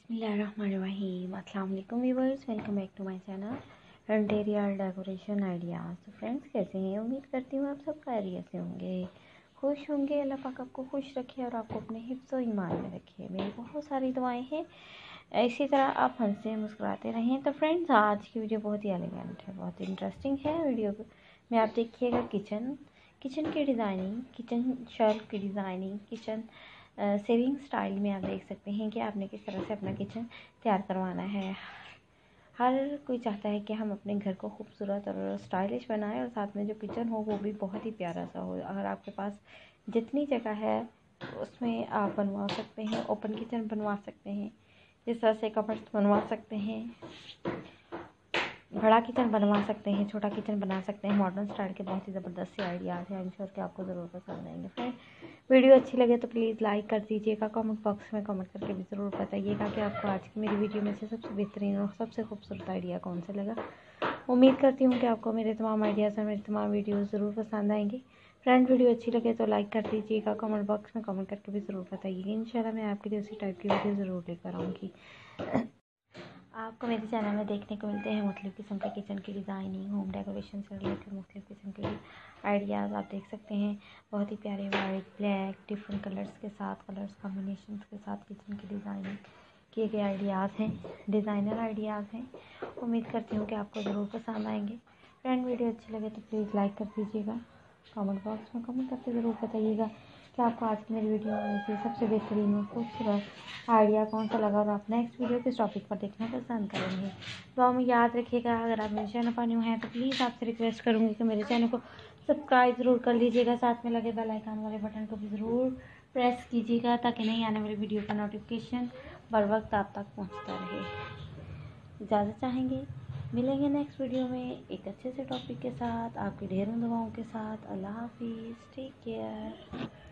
बिस्मिल्लाहिर्रहमानिर्रहीम। अस्सलाम वालेकुम viewers, welcome back to my channel interior decoration ideas. तो फ्रेंड्स, कैसे हैं? उम्मीद करती हूँ आप सब खैरियत से होंगे, खुश होंगे। अल्लाह पाक आपको खुश रखे और आपको अपने हिफ्ज़ व ईमान में रखे। मेरी बहुत सारी दुआएं हैं, इसी तरह आप हंसते मुस्कुराते रहें। तो फ्रेंड्स, आज की वीडियो बहुत ही एलिगेंट है, बहुत इंटरेस्टिंग है। वीडियो में आप देखिएगा किचन की डिज़ाइनिंग, किचन शेल्फ की डिज़ाइनिंग, किचन सेविंग स्टाइल में आप देख सकते हैं कि आपने किस तरह से अपना किचन तैयार करवाना है। हर कोई चाहता है कि हम अपने घर को खूबसूरत और स्टाइलिश बनाएं और साथ में जो किचन हो वो भी बहुत ही प्यारा सा हो। अगर आपके पास जितनी जगह है उसमें आप बनवा सकते हैं, ओपन किचन बनवा सकते हैं, जिस तरह से कबर्ड बनवा सकते हैं, बड़ा किचन बनवा सकते हैं, छोटा किचन बना सकते हैं। मॉडर्न स्टाइल के बहुत ही ज़बरदस्त से आइडियाज़ हैं। आई एम श्योर कि आपको ज़रूर पसंद आएंगे। फ्रेंड, वीडियो अच्छी लगे तो प्लीज़ लाइक कर दीजिएगा। कमेंट बॉक्स में कमेंट करके भी ज़रूर बताइएगा कि आपको आज की मेरी वीडियो में से सबसे बेहतरीन और सबसे खूबसूरत आइडिया कौन सा लगा। उम्मीद करती हूँ कि आपको मेरे तमाम आइडियाज़ और मेरे तमाम वीडियोज़ ज़रूर पसंद आएंगे। फ्रेंड, वीडियो अच्छी लगे तो लाइक कर दीजिएगा। कमेंट बॉक्स में कमेंट करके भी ज़रूर बताइएगा। इंशाल्लाह मैं आपके लिए उसी टाइप की वीडियो ज़रूर लेकर आऊँगी। आपको मेरे चैनल में देखने को मिलते हैं मुख्तलिफ़ किस्म के किचन की डिज़ाइनिंग, होम डेकोरेशन से रिलेटेड मुख्तलिफ़ किस्म के आइडियाज़ आप देख सकते हैं। बहुत ही प्यारे वाइट, ब्लैक, डिफरेंट कलर्स के साथ, कलर्स कॉम्बिनेशन के साथ किचन की डिज़ाइनिंग किए गए आइडियाज़ हैं, डिज़ाइनर आइडियाज़ हैं। उम्मीद करती हूँ कि आपको ज़रूर पसंद आएंगे। फ्रेंड, वीडियो अच्छी लगे तो प्लीज़ लाइक कर दीजिएगा। कमेंट बॉक्स में कमेंट करके ज़रूर बताइएगा कि आपको आज की मेरी वीडियो में से सबसे बेहतरीन और खूबसूरत आइडिया कौन सा लगा और आप नेक्स्ट वीडियो किस टॉपिक पर देखना पसंद करेंगे। तो हमें याद रखिएगा, अगर आप मेरे चैनल पर न्यू हैं तो प्लीज़ आपसे रिक्वेस्ट करूँगी कि मेरे चैनल को सब्सक्राइब ज़रूर कर लीजिएगा। साथ में लगे बेल आइकन वाले बटन को भी ज़रूर प्रेस कीजिएगा ताकि नई आने वाली वीडियो का नोटिफिकेशन बर वक्त आप तक पहुँचता रहे। इजाज़त चाहेंगे, मिलेंगे नेक्स्ट वीडियो में एक अच्छे से टॉपिक के साथ, आपकी ढेरों दुआओं के साथ। अल्लाह हाफिज़, टेक केयर।